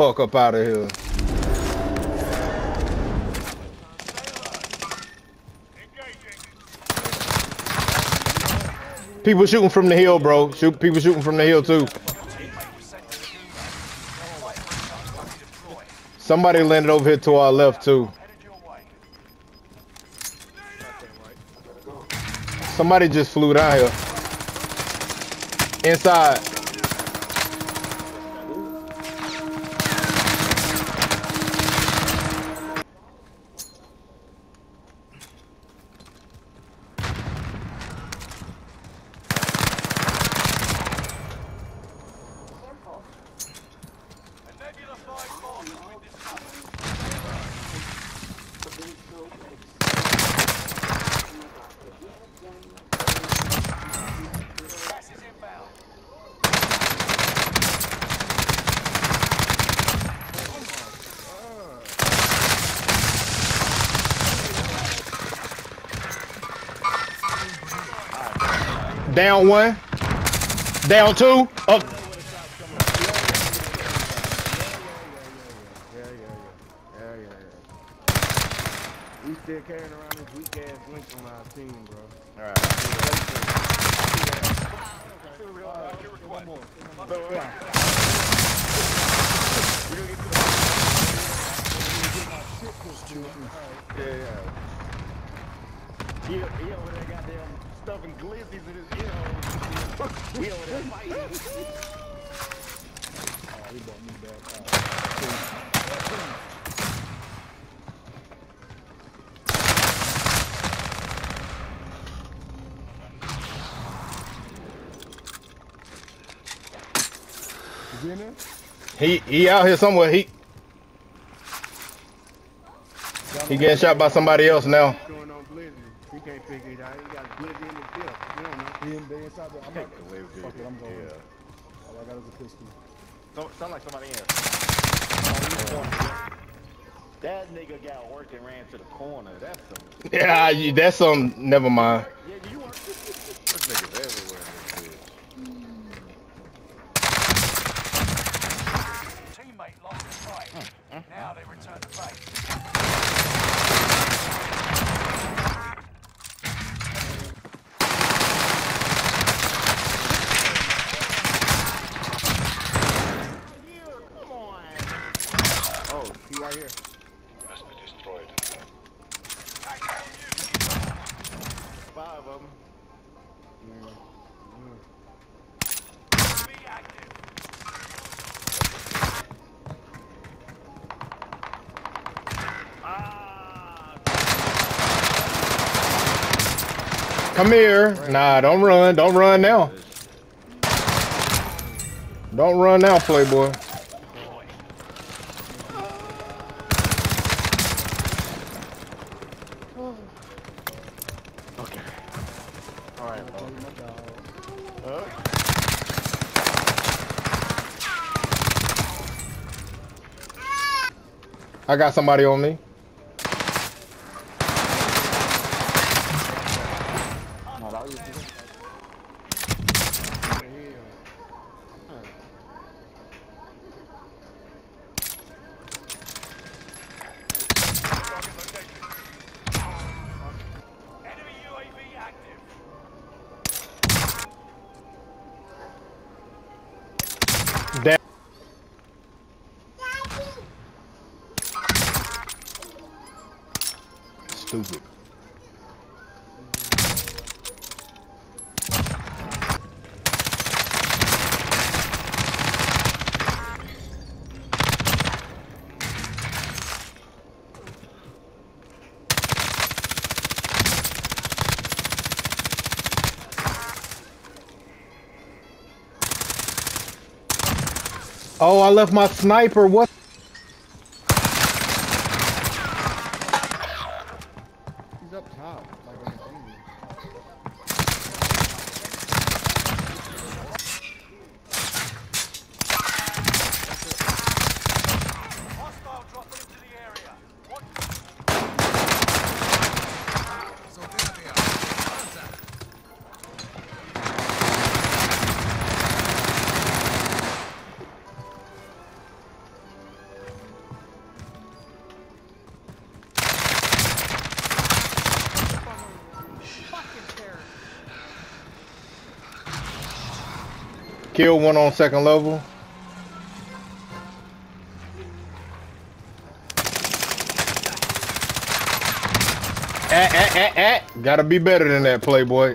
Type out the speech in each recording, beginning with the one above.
fuck up out of here. People shooting from the hill, bro. People shooting from the hill too. Somebody landed over here to our left too. Somebody just flew down here. Inside. Down one. Down two. Up. We still carrying around this weak ass link on our team, bro. Alright. One more. He over there goddamn stuffing glizzies in his ear holes. We over there fighting. He brought me back. Is he in there? He out here somewhere. He getting shot by somebody else now. He can't figure it out. He got a glizzy in his ear. You don't know. He inside there. I'm not going. Fuck it, I'm going. Yeah. All I got is a pistol. Sound like somebody in. That nigga got worked and ran to the corner. That's some. Yeah, that's some. Never mind. Yeah, you work. This nigga's everywhere. Teammate lost the fight. Now they return to base. He right here. Must be destroyed. 5 of them. Be active. Come here. Nah, don't run. Don't run now. Don't run now, Playboy. I got somebody on me. Enemy UAV active. Damn. Stupid. Oh, I left my sniper. What? He's up top. Like on the enemy. Hostile dropping into the area. What? Kill one on second level. Gotta be better than that, Playboy.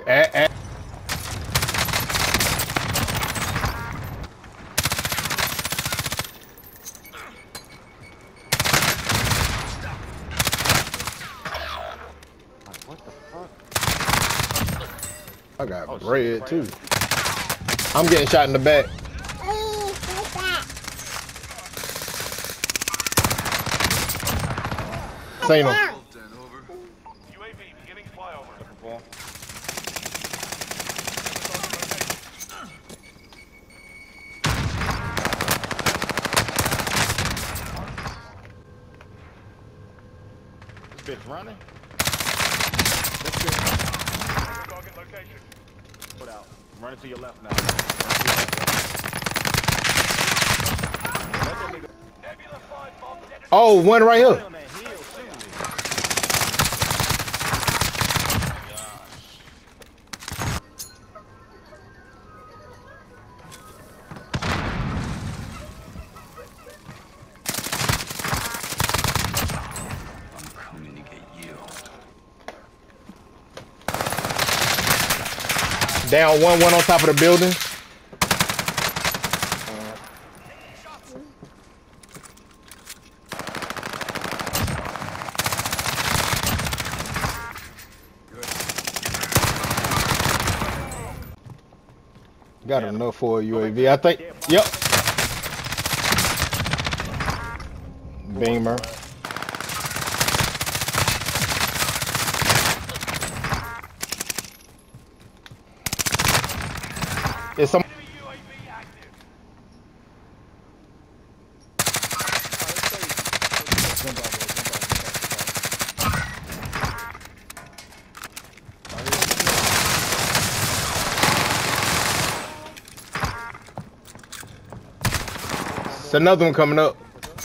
What the fuck? I got bread too. I'm getting shot in the back. Seen him. UAV beginning flyover. This bitch running? Target location. Put out. Running to your left now. Nebula 5 bomb detonated. Oh, one right here. On that hill, too. Down one on top of the building. Got enough for a UAV, I think. Yep. Beamer. It's some. UAV active. It's another one coming up.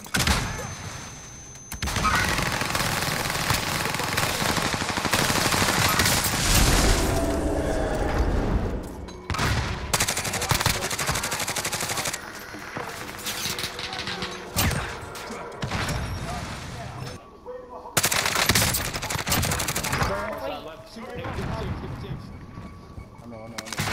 I know.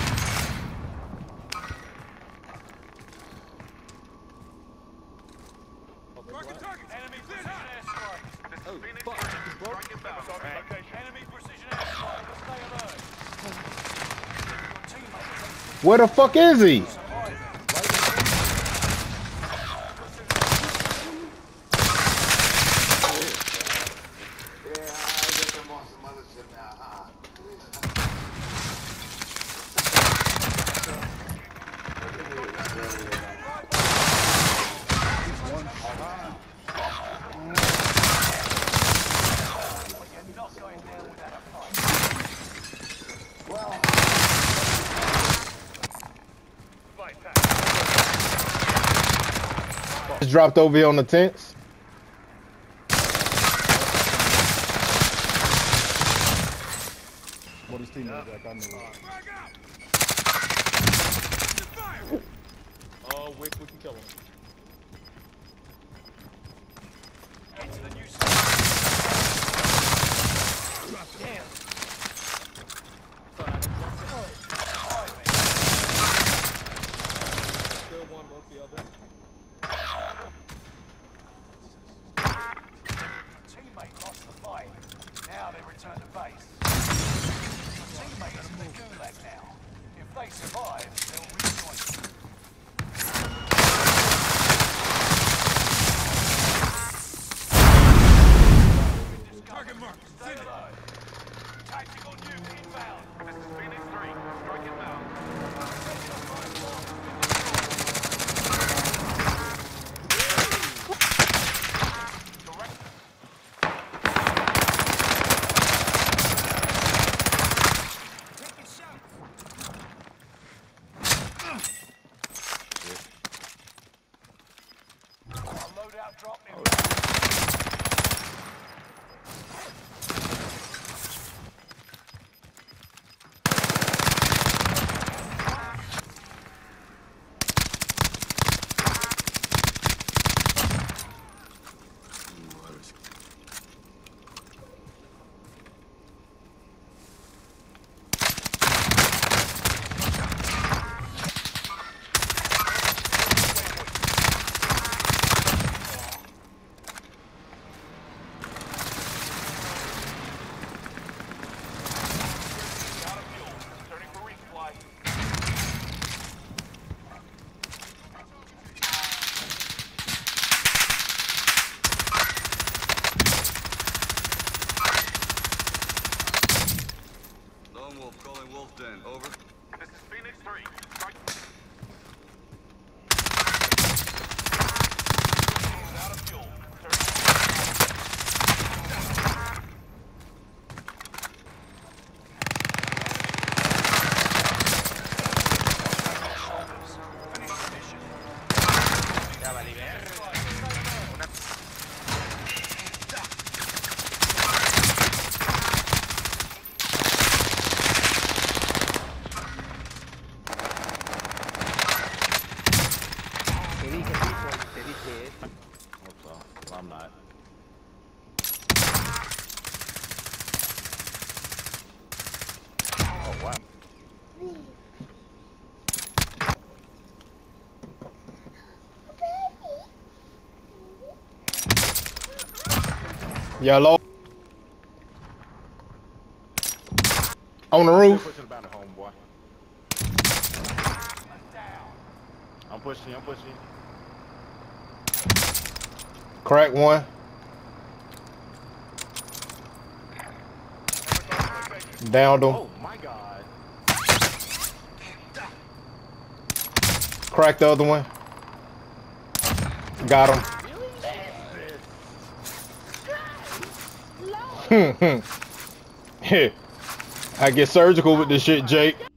Enemy precision airstrike. This is Phoenix 3. Strike inbound. Target location. Enemy precision airstrike. Stay alert. Your teammate Where the fuck is he? Just dropped over here on the tents. What his teammate back, I knew. Oh, Wick, we can kill him. Get to the new site. Damn. Still one, broke the other. Teammate lost the fight. Now they return to base. Your teammate is in the gulag now. If they survive, they'll rejoin you. Target marked. Stay alert. Tactical nuke inbound. This is Phoenix 3. Strike inbound. Loadout drop in. Ya valí verga. Te dije, tipo, te dije eso. Hope so. Well, I'm not. Oh, wow. Yellow. On the roof. Pushing about the homeboy. I'm pushing, I'm pushing. Crack one. Downed him. Oh my god. Crack the other one. Got him. I get surgical with this shit, Jake.